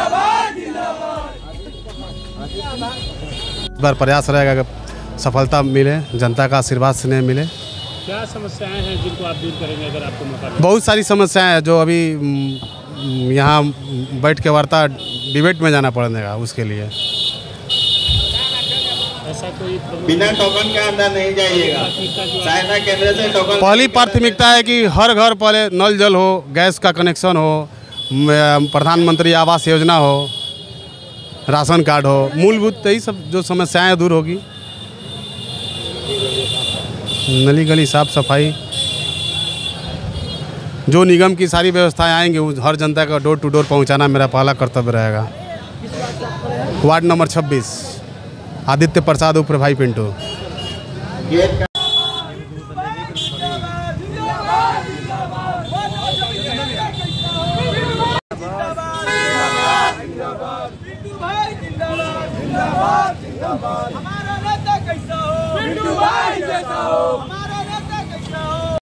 इस बार प्रयास रहेगा कि सफलता मिले, जनता का आशीर्वाद स्नेह मिले। क्या समस्याएं हैं जिनको आप दूर करेंगे अगर आपको मौका मिले? बहुत सारी समस्याएं हैं जो अभी यहाँ बैठ के वार्ता डिबेट में जाना पड़ेगा, उसके लिए ऐसा कोई बिना टोकन के अंदर नहीं जाइएगा। सहायता केंद्र से टोकन। पहली प्राथमिकता है कि हर घर पहले नल जल हो, गैस का कनेक्शन हो, प्रधानमंत्री आवास योजना हो, राशन कार्ड हो, मूलभूत यही सब जो समस्याएं दूर होगी। नली गली साफ सफाई, जो निगम की सारी व्यवस्थाएं आएंगी हर जनता का डोर टू डोर पहुंचाना मेरा पहला कर्तव्य रहेगा। वार्ड नंबर 26, आदित्य प्रसाद उर्फ भाई पिंटू। हमारा नेता कैसा